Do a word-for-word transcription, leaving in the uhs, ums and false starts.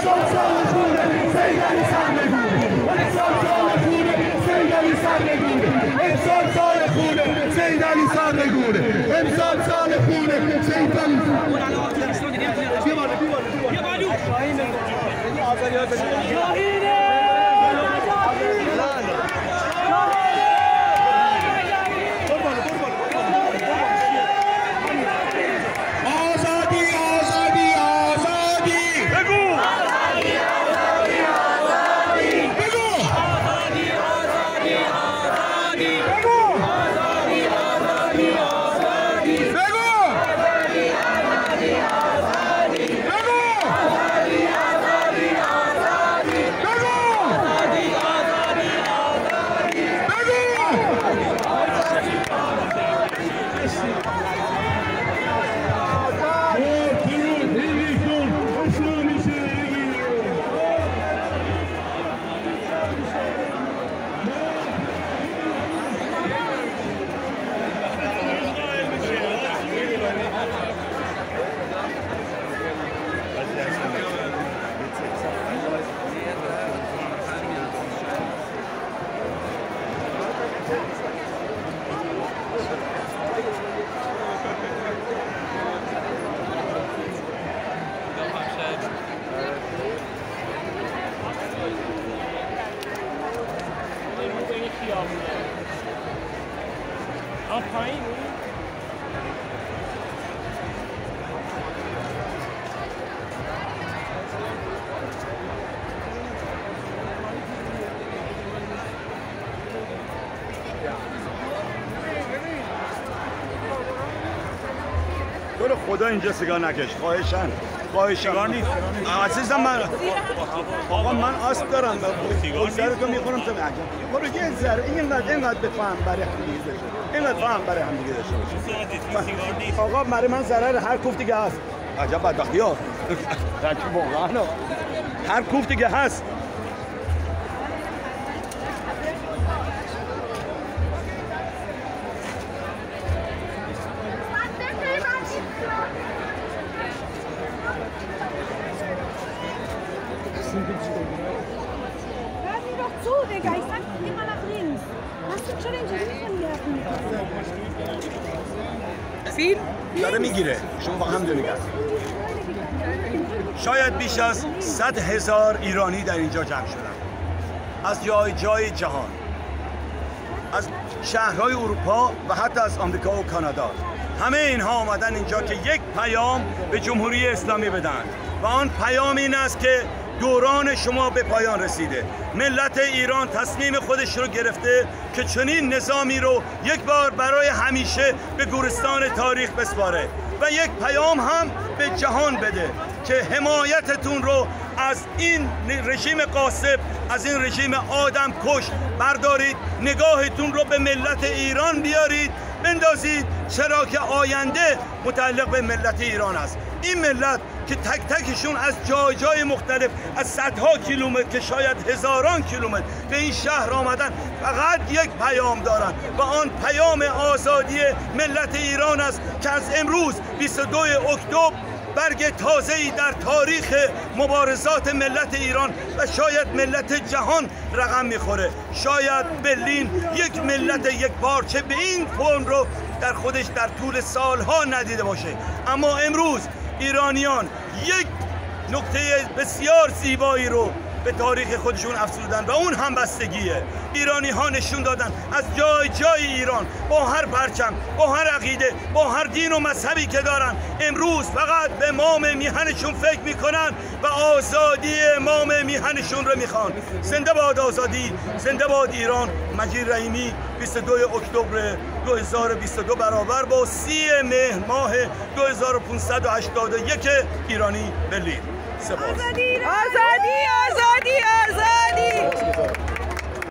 امسال سال خونه سیدعلی سر نگونه امسال سال خونه سیدعلی سر نگونه امسال سال خونه سیدعلی سر نگونه امسال سال خونه سیدعلی تو رو خدا اینجا سیگار نکش خواهشن خواهشن نیست عزیزم من آقا من آسپ دارم سر تو میخورم تو عجب برو یه ذره اینقدر اینقدر بفهم برای هم دیگه داشته اینقدر فهم برای هم دیگه داشته آقا برای من ضرر هر کوفتی که هست عجب بدبختی ها واقعا هر کوفتی که هست فیلم؟ داره میگیره شما با هم دونی شاید بیش از صد هزار ایرانی در اینجا جمع شدن از جای جای جهان از شهرهای اروپا و حتی از آمریکا و کانادا همه اینها آمدن اینجا که یک پیام به جمهوری اسلامی بدن و آن پیام این است که دوران شما به پایان رسیده ملت ایران تصمیم خودش رو گرفته که چنین نظامی رو یک بار برای همیشه به گورستان تاریخ بسپاره و یک پیام هم به جهان بده که حمایتتون رو از این رژیم غاصب از این رژیم آدم کش بردارید نگاهتون رو به ملت ایران بیارید بندازید چرا که آینده متعلق به ملت ایران است این ملت که تک تکشون از جای جای مختلف از صدها کیلومتر که شاید هزاران کیلومتر به این شهر آمدن فقط یک پیام دارن و آن پیام آزادی ملت ایران است که از امروز بیست و دوم اکتبر برگ تازه‌ای در تاریخ مبارزات ملت ایران و شاید ملت جهان رقم میخوره شاید برلین یک ملت یک پارچه به این فرم رو در خودش در طول سالها ندیده باشه اما امروز ایرانیان یک نکته بسیار زیبایی رو به تاریخ خودشون افزودن و اون هم بستگیه ایرانی ها نشون دادن از جای جای ایران با هر پرچم با هر عقیده با هر دین و مذهبی که دارن امروز فقط به امام میهنشون فکر میکنن و آزادی امام میهنشون رو میخوان زنده باد آزادی زنده باد ایران مجید رحیمی بیست و دوم اکتبر دو هزار و بیست و دو برابر با سی مهر ماه دو هزار و پانصد و هشتاد و یک ایرانی برلین سپاس آزادی آزادی آزادی آزادی